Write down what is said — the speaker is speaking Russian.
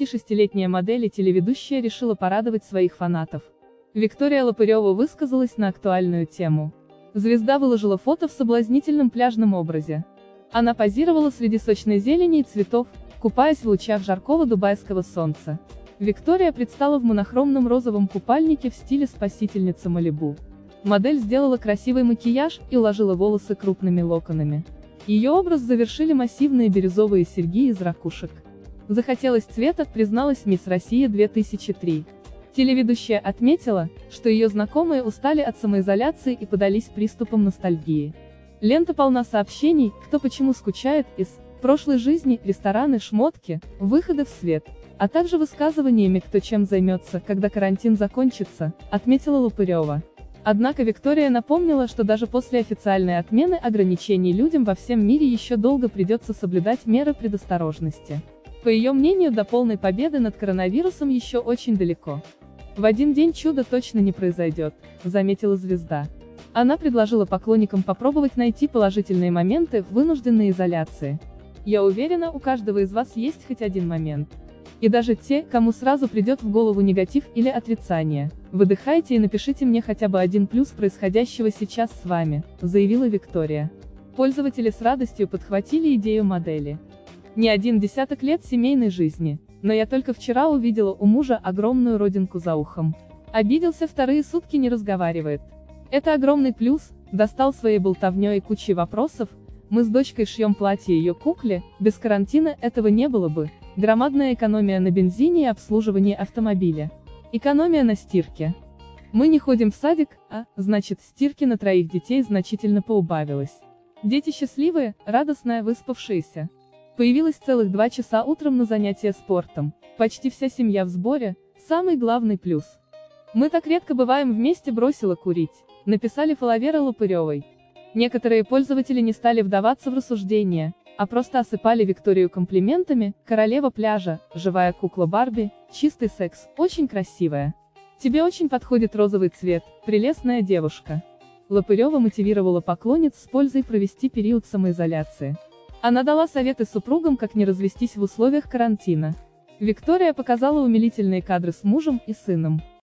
26-летняя модель и телеведущая решила порадовать своих фанатов. Виктория Лопырева высказалась на актуальную тему. Звезда выложила фото в соблазнительном пляжном образе. Она позировала среди сочной зелени и цветов, купаясь в лучах жаркого дубайского солнца. Виктория предстала в монохромном розовом купальнике в стиле спасительницы Малибу. Модель сделала красивый макияж и уложила волосы крупными локонами. Ее образ завершили массивные бирюзовые серьги из ракушек. «Захотелось цвета», призналась Мисс Россия 2003. Телеведущая отметила, что ее знакомые устали от самоизоляции и подались приступам ностальгии. Лента полна сообщений, кто почему скучает, из прошлой жизни, рестораны, шмотки, выходы в свет, а также высказываниями, кто чем займется, когда карантин закончится, отметила Лопырева. Однако Виктория напомнила, что даже после официальной отмены ограничений людям во всем мире еще долго придется соблюдать меры предосторожности. По ее мнению, до полной победы над коронавирусом еще очень далеко. «В один день чудо точно не произойдет», — заметила звезда. Она предложила поклонникам попробовать найти положительные моменты в вынужденной изоляции. «Я уверена, у каждого из вас есть хоть один момент. И даже те, кому сразу придет в голову негатив или отрицание. Выдыхайте и напишите мне хотя бы один плюс происходящего сейчас с вами», — заявила Виктория. Пользователи с радостью подхватили идею модели. «Не один десяток лет семейной жизни, но я только вчера увидела у мужа огромную родинку за ухом. Обиделся, вторые сутки не разговаривает. Это огромный плюс, достал своей болтовней и кучей вопросов, мы с дочкой шьем платье ее кукле, без карантина этого не было бы. Громадная экономия на бензине и обслуживании автомобиля. Экономия на стирке. Мы не ходим в садик, значит, стирки на 3 детей значительно поубавилось. Дети счастливые, радостная, выспавшиеся. Появилось целых 2 часа утром на занятия спортом. Почти вся семья в сборе, самый главный плюс. Мы так редко бываем вместе, бросила курить», — написали фолловеры Лопыревой. Некоторые пользователи не стали вдаваться в рассуждения, а просто осыпали Викторию комплиментами: «Королева пляжа, живая кукла Барби, чистый секс, очень красивая. Тебе очень подходит розовый цвет, прелестная девушка». Лопырева мотивировала поклонниц с пользой провести период самоизоляции. Она дала советы супругам, как не развестись в условиях карантина. Виктория показала умилительные кадры с мужем и сыном.